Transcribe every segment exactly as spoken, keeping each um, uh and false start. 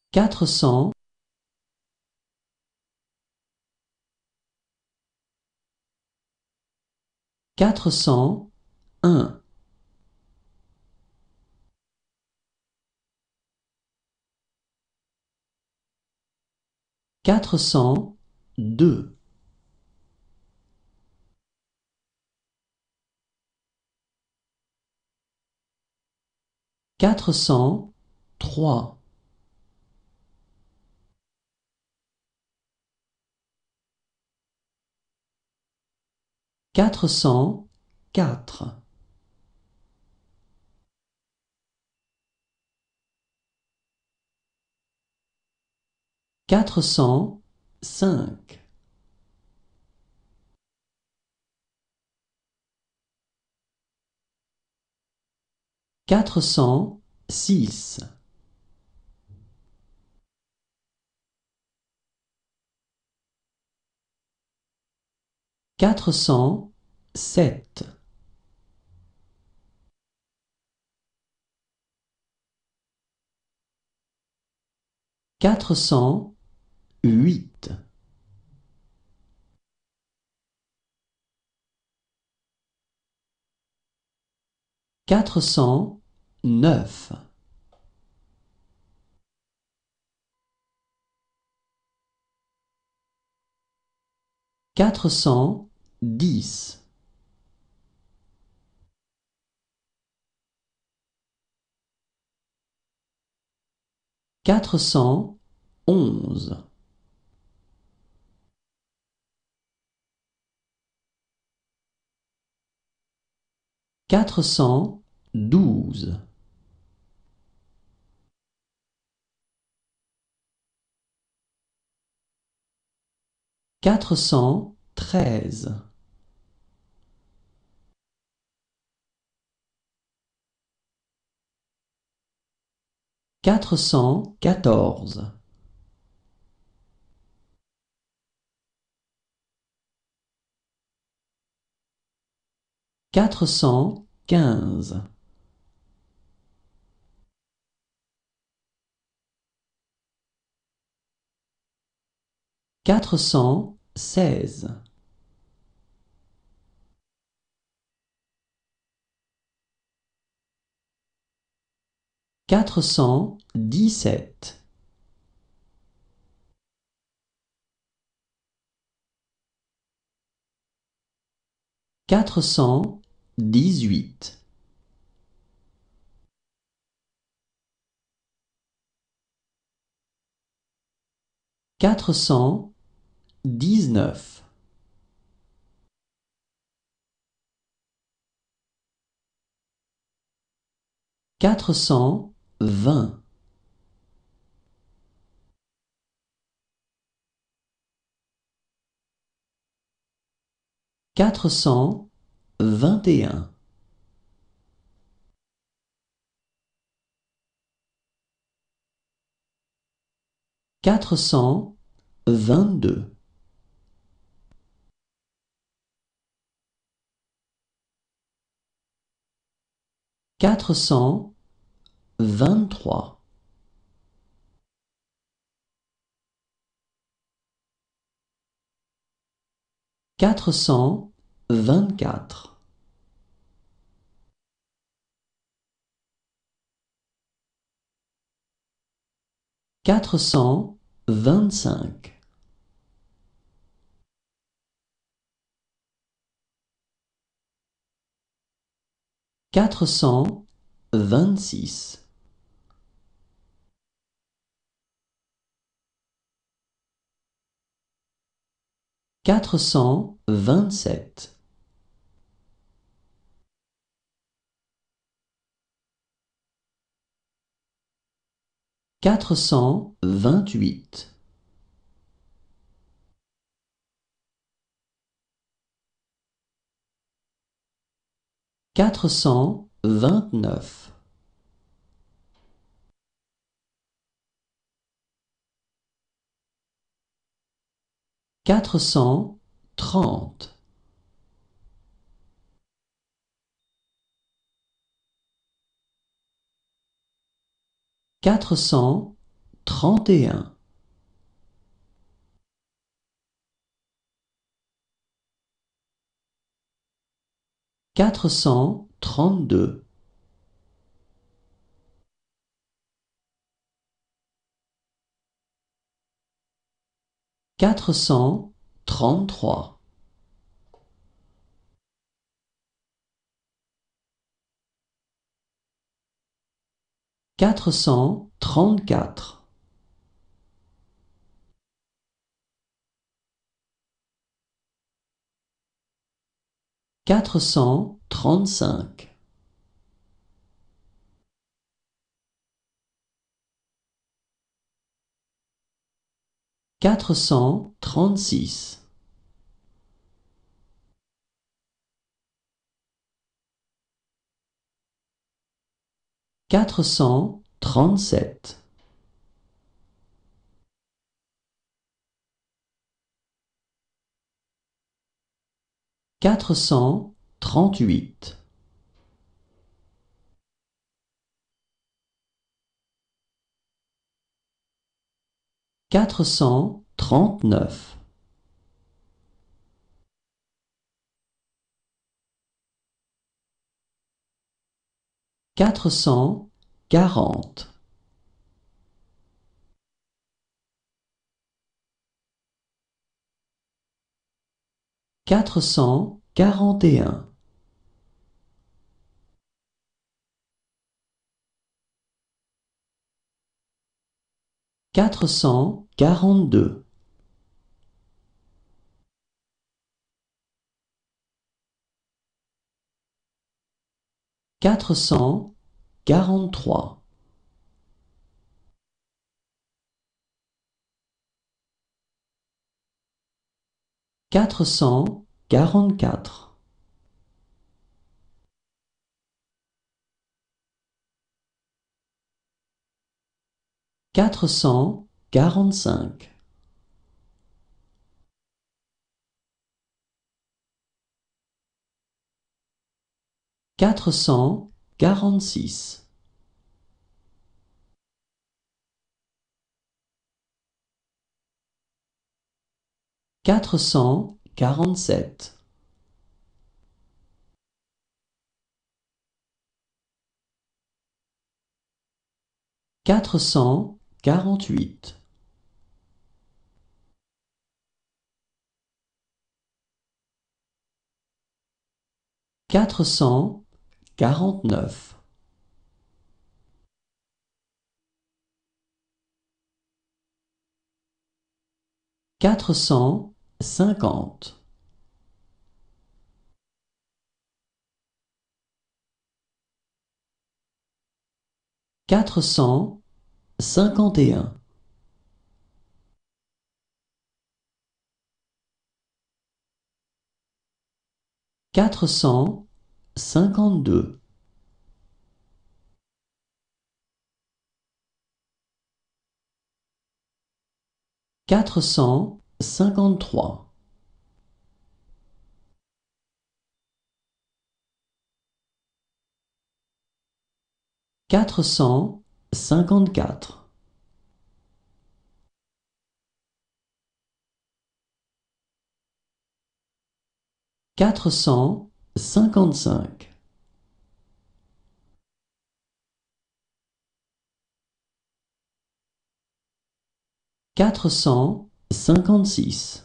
quatre cents, quatre cent un, quatre cent deux, quatre cent trois, quatre cent quatre, quatre cent cinq, quatre cent six, quatre cent sept, quatre cent huit, quatre cent neuf, quatre cent dix, quatre cent onze, quatre cent douze, quatre cent treize, quatre cent quatorze, quatre cent quinze, quatre cent seize, quatre cent dix-sept, quatre cent dix-huit, quatre cent dix-neuf, quatre cent vingt, quatre cent vingt et un, quatre cent vingt-deux, quatre cent vingt-trois, quatre cent vingt-quatre, quatre cent vingt-cinq, quatre cent vingt-six, quatre cent vingt-sept, quatre cent vingt-huit, quatre cent vingt-neuf, quatre cent trente, quatre cent trente et un, quatre cent trente-deux, quatre cent trente-trois, quatre cent trente-quatre, quatre cent trente-cinq, quatre cent trente-six, quatre cent trente-sept, quatre cent trente-huit, quatre cent trente-neuf, quatre cent quarante, quatre cent quarante et un, quatre cent quarante-deux, quatre cent quarante-trois, quatre cent quarante-quatre, quatre cent quarante-cinq, quatre cent quarante-six, quatre cent quarante-sept, quatre cent quarante-huit, quatre cent quarante-neuf, quatre cent cinquante, quatre cent cinquante et un, quatre cent cinquante-deux, quatre cent cinquante-trois, quatre cent cinquante-quatre, quatre cent cinquante-cinq, quatre cent cinquante-six,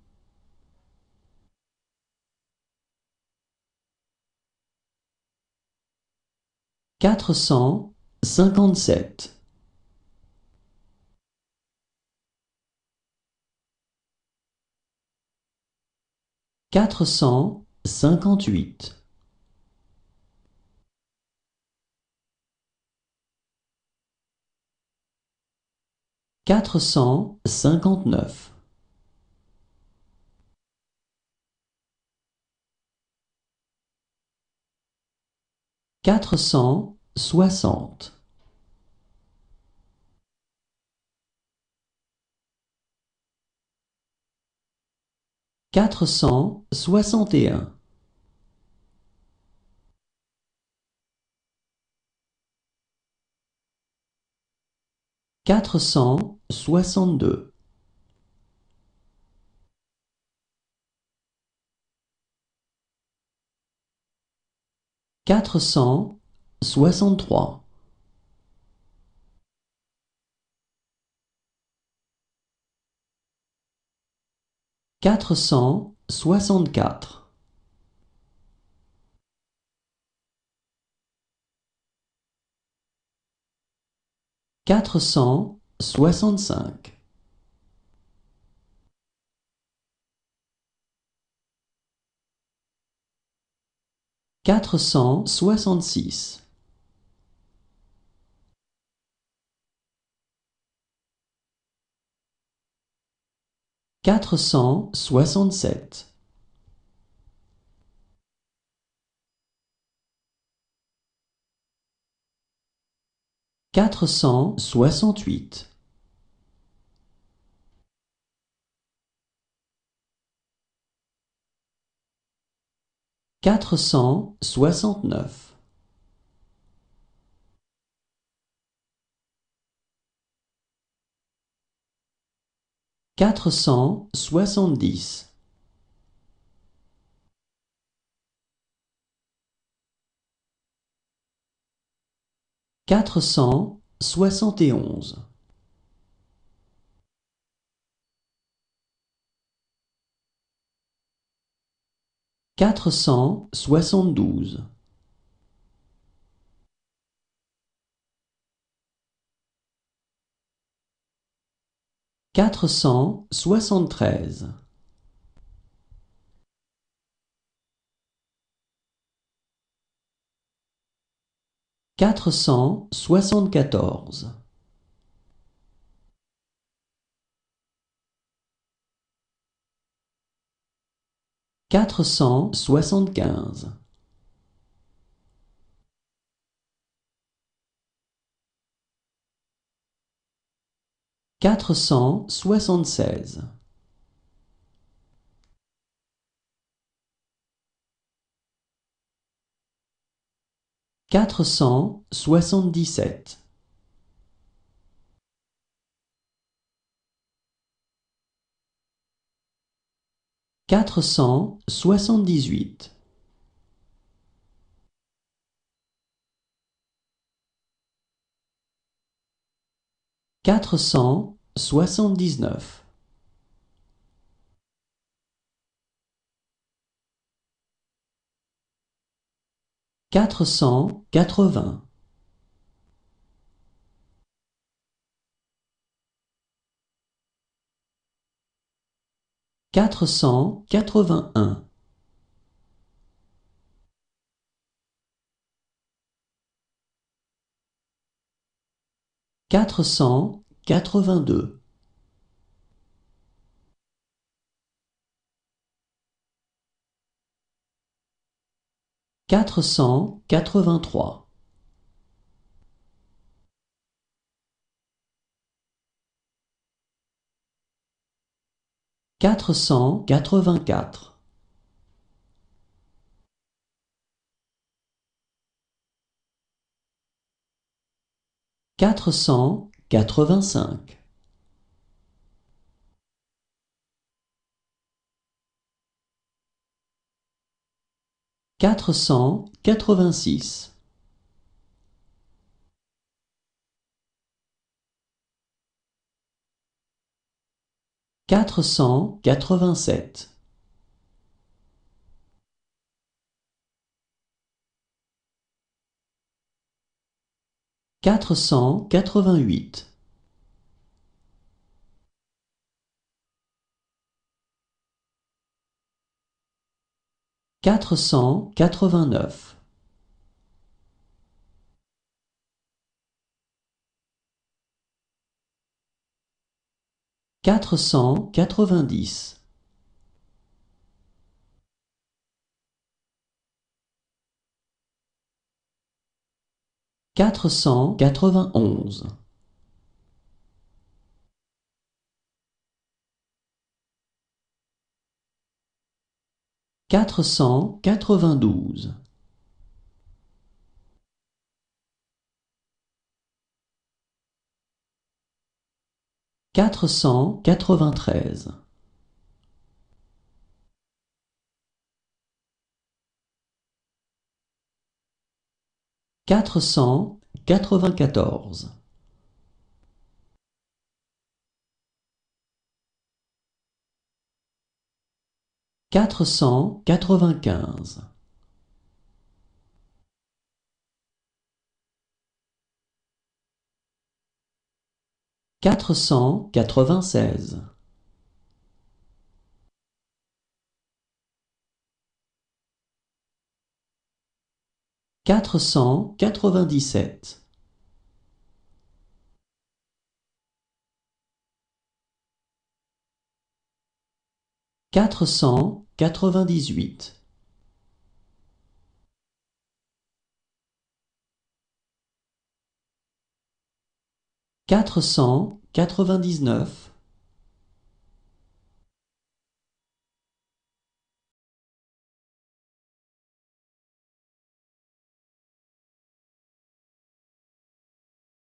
quatre cent cinquante-sept, quatre cent cinquante-huit, quatre cent cinquante-neuf, quatre cent soixante, quatre cent soixante et un, quatre cent soixante-deux, quatre cent soixante-trois, quatre cent soixante-quatre, quatre cent soixante-cinq, quatre cent soixante-six, quatre cent soixante-sept, quatre cent soixante-huit, quatre cent soixante-neuf, quatre cent soixante-dix, quatre cent soixante et onze, quatre cent soixante-douze, quatre cent soixante-treize, quatre cent soixante-quatorze, quatre cent soixante-quinze, quatre cent soixante-seize, quatre cent soixante-dix-sept, quatre cent soixante-dix-huit, quatre cent soixante-dix-neuf, quatre cent quatre-vingts, quatre cent quatre-vingt-un, quatre cent quatre-vingt-deux, quatre cent quatre-vingt-trois, quatre cent quatre-vingt-quatre, quatre cent quatre-vingt-cinq, quatre cent quatre-vingt-six, quatre cent quatre-vingt-sept, quatre cent quatre-vingt-huit, quatre cent quatre-vingt-neuf, quatre cent quatre-vingt-dix, quatre cent quatre-vingt-onze, quatre cent quatre-vingt-douze, quatre cent quatre-vingt-treize, quatre cent quatre-vingt-quatorze, quatre cent quatre-vingt-quinze, quatre cent quatre-vingt-seize, quatre cent quatre-vingt-dix-sept, quatre cent quatre-vingt-dix-huit, quatre cent quatre-vingt-dix-neuf,